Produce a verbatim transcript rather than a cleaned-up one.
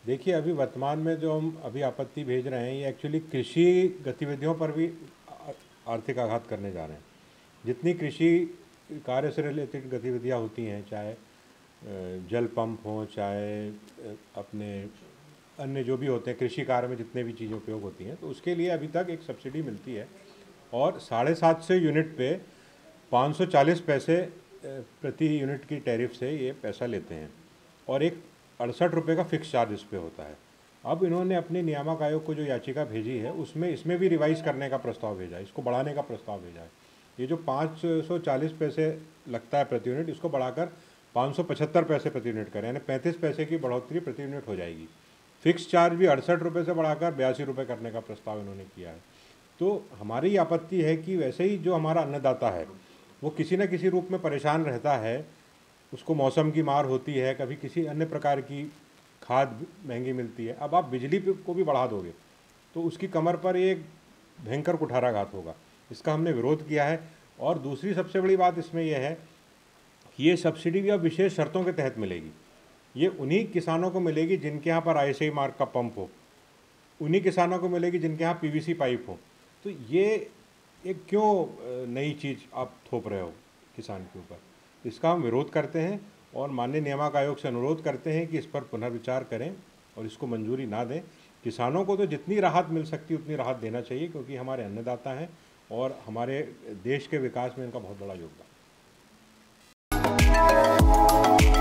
देखिए, अभी वर्तमान में जो हम अभी आपत्ति भेज रहे हैं, ये एक्चुअली कृषि गतिविधियों पर भी आ- आर्थिक आघात करने जा रहे हैं। जितनी कृषि कार्य से रिलेटेड गतिविधियां होती हैं, चाहे अ, जल पंप हों, चाहे अ, अपने अन्य जो भी होते हैं कृषि कार्य में जितने भी चीज़ें उपयोग होती हैं, तो उसके लिए अभी तक एक सब्सिडी मिलती है और साढ़े सात सौ यूनिट पे पाँच सौ चालीस पैसे अ, प्रति यूनिट की टैरिफ से ये पैसा लेते हैं और एक अड़सठ रुपये का फिक्स चार्ज इस पे होता है। अब इन्होंने अपने नियामक आयोग को जो याचिका भेजी है उसमें इसमें भी रिवाइज करने का प्रस्ताव भेजा है, इसको बढ़ाने का प्रस्ताव भेजा है। ये जो पाँच सौ चालीस पैसे लगता है प्रति यूनिट, इसको बढ़ाकर पाँच सौ पचहत्तर पैसे प्रति यूनिट करें, यानी पैंतीस पैसे की बढ़ोतरी प्रति यूनिट हो जाएगी। फिक्स चार्ज भी अड़सठ रुपये से बढ़ाकर बयासी रुपये करने का प्रस्ताव इन्होंने किया है। तो हमारी आपत्ति है कि वैसे ही जो हमारा अन्नदाता है वो किसी न किसी रूप में परेशान रहता है, उसको मौसम की मार होती है, कभी किसी अन्य प्रकार की खाद महंगी मिलती है। अब आप बिजली को भी बढ़ा दोगे तो उसकी कमर पर एक भयंकर कुठाराघात होगा। इसका हमने विरोध किया है। और दूसरी सबसे बड़ी बात इसमें यह है कि ये सब्सिडी भी अब विशेष शर्तों के तहत मिलेगी। ये उन्हीं किसानों को मिलेगी जिनके यहाँ पर आई एस आई मार्क का पंप हो, उन्हीं किसानों को मिलेगी जिनके यहाँ पी वी सी पाइप हो। तो ये एक क्यों नई चीज़ आप थोप रहे हो किसान के ऊपर? इसका हम विरोध करते हैं और माननीय नियामक आयोग से अनुरोध करते हैं कि इस पर पुनर्विचार करें और इसको मंजूरी ना दें। किसानों को तो जितनी राहत मिल सकती है उतनी राहत देना चाहिए, क्योंकि हमारे अन्नदाता हैं और हमारे देश के विकास में इनका बहुत बड़ा योगदान है।